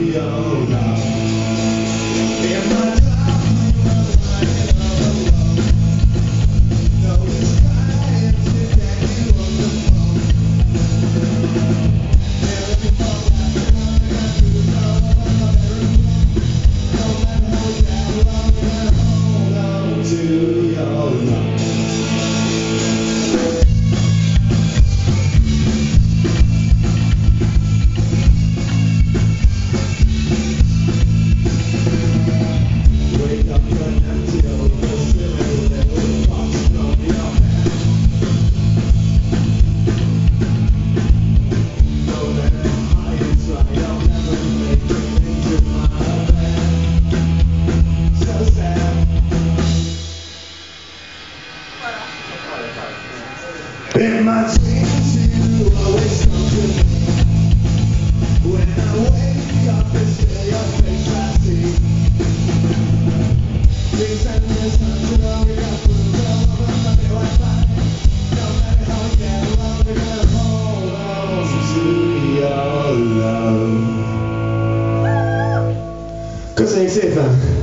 your love. In my time, no one's trying to get you on the phone. Never before that, I got to no matter how long I hold on to your love. In my dreams you always come to me. When I wake up it's still your face I see. These endless nights are all we got to love. I feel like fine. No matter how I get along, we're gonna hold on to your love. Cause they say that